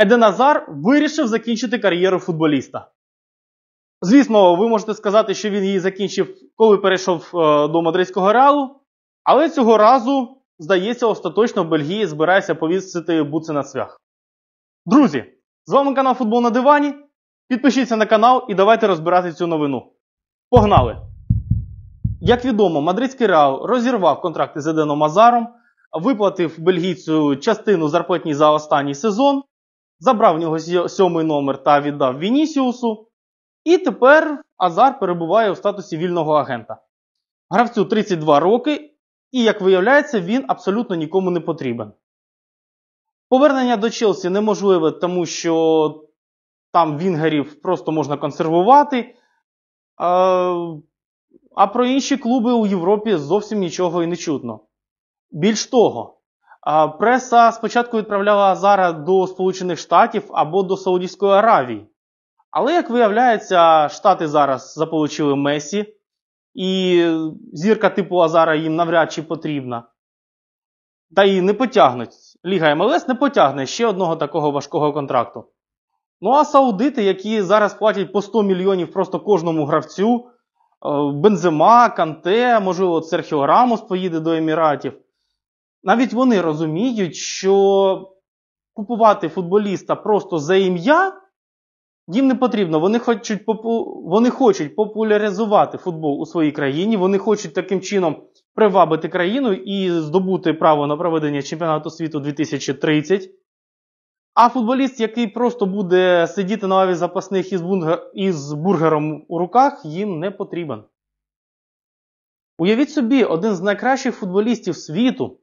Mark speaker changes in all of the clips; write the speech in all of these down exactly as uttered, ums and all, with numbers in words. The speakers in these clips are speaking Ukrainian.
Speaker 1: Еден Азар вирішив закінчити кар'єру футболіста. Звісно, ви можете сказати, що він її закінчив, коли перейшов до мадридського Реалу, але цього разу, здається, остаточно Бельгія збирається повісити буци на цвях. Друзі, з вами канал Футбол на дивані. Підпишіться на канал і давайте розбирати цю новину. Погнали! Як відомо, мадридський Реал розірвав контракти з Еденом Азаром, виплатив бельгійцю частину зарплатні за останній сезон, забрав в нього сьомий номер та віддав Вінісіусу. І тепер Азар перебуває у статусі вільного агента. Гравцю тридцять два роки, і, як виявляється, він абсолютно нікому не потрібен. Повернення до Челсі неможливе, тому що там вінгерів просто можна консервувати, а, а про інші клуби у Європі зовсім нічого і не чутно. Більш того, преса спочатку відправляла Азара до Сполучених Штатів або до Саудівської Аравії. Але, як виявляється, Штати зараз заполучили Месі, і зірка типу Азара їм навряд чи потрібна. Та й не потягнуть. Ліга ем ел ес не потягне ще одного такого важкого контракту. Ну а саудити, які зараз платять по сто мільйонів просто кожному гравцю, Бензема, Канте, можливо, Серхіо Рамос поїде до Еміратів, навіть вони розуміють, що купувати футболіста просто за ім'я їм не потрібно. Вони хочуть, попу... вони хочуть популяризувати футбол у своїй країні, вони хочуть таким чином привабити країну і здобути право на проведення чемпіонату світу дві тисячі тридцять. А футболіст, який просто буде сидіти на лаві запасних із, бунгер... із бургером у руках, їм не потрібен. Уявіть собі, один з найкращих футболістів світу,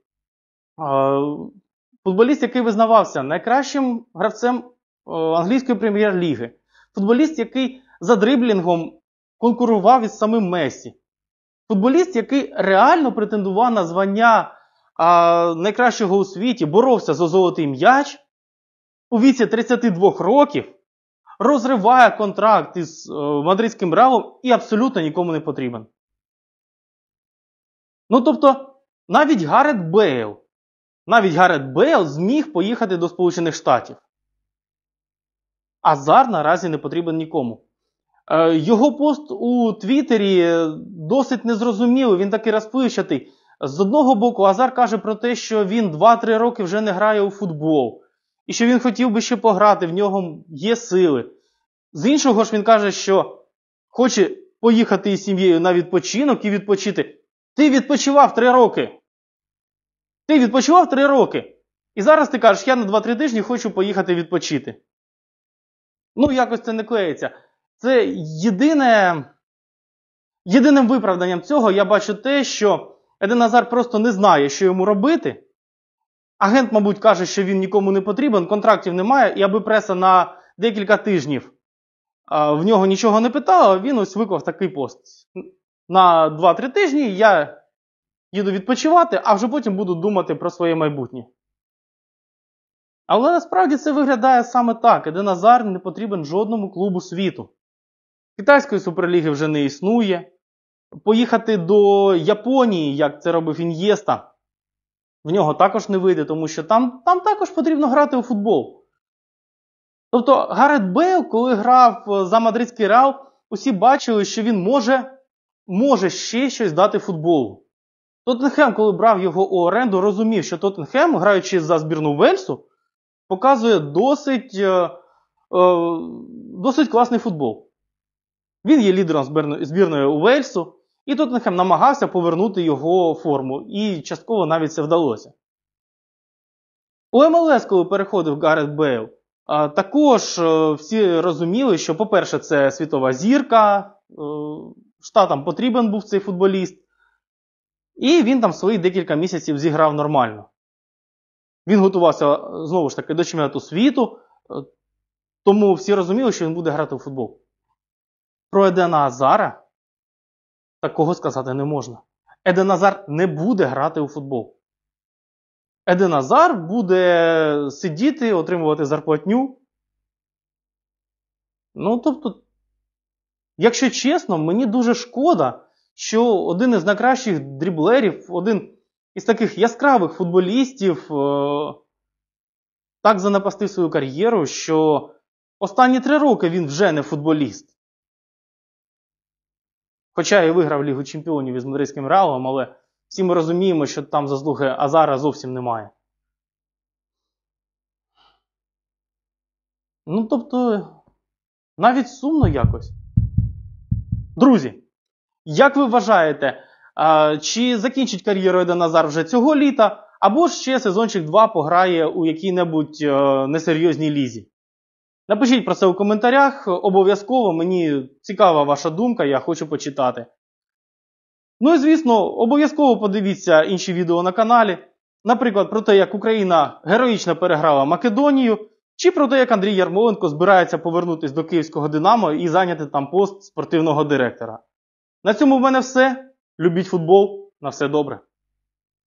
Speaker 1: футболіст, який визнавався найкращим гравцем англійської прем'єр-ліги. Футболіст, який за дриблінгом конкурував із самим Месі. Футболіст, який реально претендував на звання а, найкращого у світі, боровся за золотий м'яч, у віці тридцяти двох років, розриває контракт із а, мадридським Реалом і абсолютно нікому не потрібен. Ну, тобто, навіть Гарет Бейл, навіть Гарет Бейл зміг поїхати до Сполучених Штатів. Азар наразі не потрібен нікому. Його пост у Твіттері досить незрозумілий, він такий розпливчатий. З одного боку, Азар каже про те, що він два-три роки вже не грає у футбол. І що він хотів би ще пограти, в нього є сили. З іншого ж він каже, що хоче поїхати із сім'єю на відпочинок і відпочити. Ти відпочивав три роки. Ти відпочивав три роки. І зараз ти кажеш, я на два-три тижні хочу поїхати відпочити. Ну, якось це не клеїться. Це єдине, єдиним виправданням цього я бачу те, що Еден Азар просто не знає, що йому робити. Агент, мабуть, каже, що він нікому не потрібен, контрактів немає, і аби преса на декілька тижнів а, в нього нічого не питала, він ось виклав такий пост. На два-три тижні я їду відпочивати, а вже потім буду думати про своє майбутнє. Але насправді це виглядає саме так. Еден Азар не потрібен жодному клубу світу. Китайської суперліги вже не існує. Поїхати до Японії, як це робив Ін'єста, в нього також не вийде, тому що там, там також потрібно грати у футбол. Тобто Гарет Бейл, коли грав за мадридський Реал, усі бачили, що він може, може ще щось дати футболу. Тоттенхем, коли брав його у оренду, розумів, що Тоттенхем, граючи за збірну Вельсу, показує досить, е, е, досить класний футбол. Він є лідером збірної Уельсу, і Тоттенхем намагався повернути його форму, і частково навіть це вдалося. У ем ел ес, коли переходив Гарет Бейл, е, також е, всі розуміли, що, по-перше, це світова зірка, е, Штатам потрібен був цей футболіст, і він там свої декілька місяців зіграв нормально. Він готувався, знову ж таки, до чемпіонату світу, тому всі розуміли, що він буде грати у футбол. Про Едена Азара такого сказати не можна. Еден Азар не буде грати у футбол. Еден Азар буде сидіти, отримувати зарплатню. Ну, тобто, якщо чесно, мені дуже шкода, що один із найкращих дріблерів, один із таких яскравих футболістів, так занапастив свою кар'єру, що останні три роки він вже не футболіст. Хоча і виграв Лігу Чемпіонів із мадридським Реалом, але всі ми розуміємо, що там заслуги Азара зовсім немає. Ну, тобто, навіть сумно якось. Друзі, як ви вважаєте, чи закінчить кар'єру Еден Азар вже цього літа, або ж ще сезончик два пограє у якій-небудь несерйозній лізі? Напишіть про це у коментарях, обов'язково, мені цікава ваша думка, я хочу почитати. Ну і звісно, обов'язково подивіться інші відео на каналі, наприклад, про те, як Україна героїчно переграла Македонію, чи про те, як Андрій Ярмоленко збирається повернутися до київського Динамо і зайняти там пост спортивного директора. На цьому в мене все. Любіть футбол. На все добре.